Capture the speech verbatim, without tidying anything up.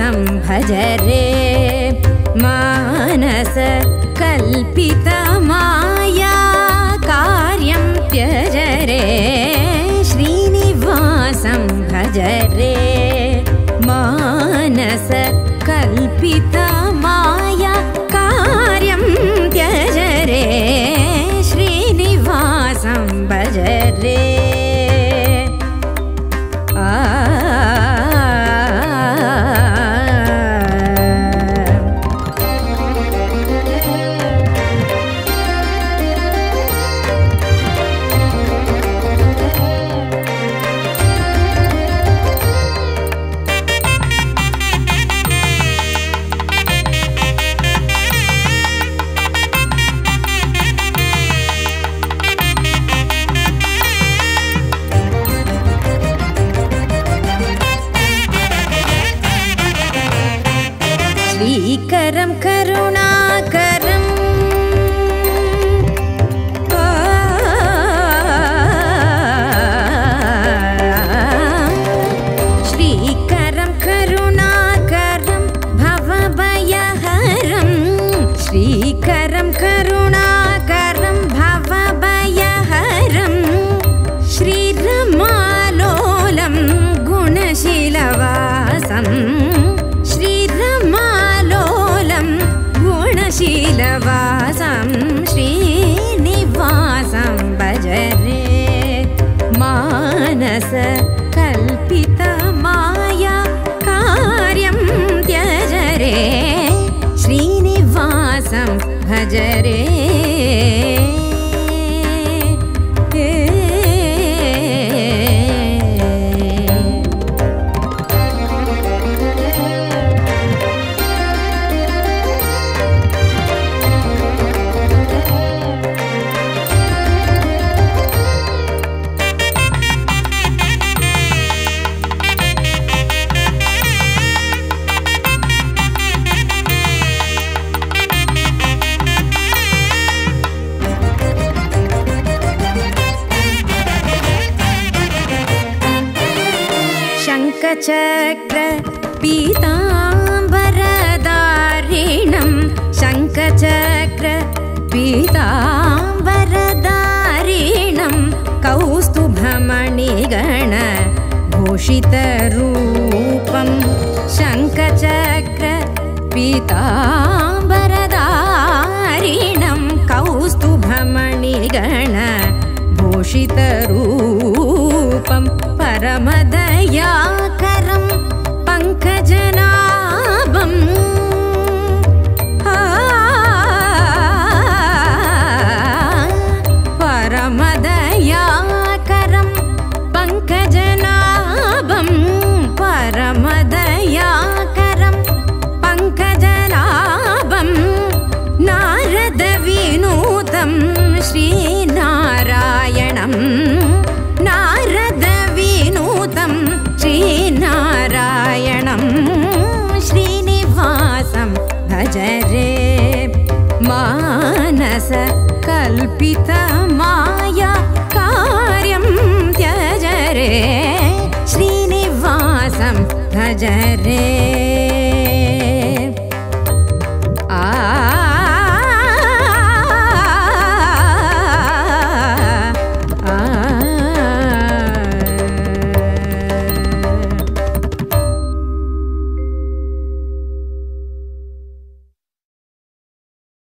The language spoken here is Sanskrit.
श्रीनिवासं भज रे मानस कल्पितमाया कार्यं त्यज रे श्रीनिवासं भज रे मानस कल्पितमाया कार्यं त्यज रे श्रीनिवासं भज रे श्रीकरं करुणाकरं श्रीकरं करुणाकरं भवभयहरं श्रीकरं करुणाकरं भवभयहरं श्रीरमालोलं गुणशीलवासं गुणशीलवासं श्रीनिवासं भज रे मानस कल्पितमाया कार्यं त्यज रे श्रीनिवासं भज रे शङ्खचक्र पीताम्बरधारिणं शङ्खचक्र पीताम्बरधारिणं कौस्तुभमणिगण भूषितरूपं शङ्खचक्र पीताम्बरधारिणं कौस्तुभमणिगण भूषितरूपं परमदयाकरं पङ्कजनाभं परमदयाकरं पङ्कजनाभं परमदयाकरं पङ्कजनाभं नारदविनूतं श्रीनारायणं नारदविनूतं श्रीनारायणं श्रीनिवासं भज रे मानस कल्पितमाया कार्यं त्यज रे श्रीनिवासं भज रे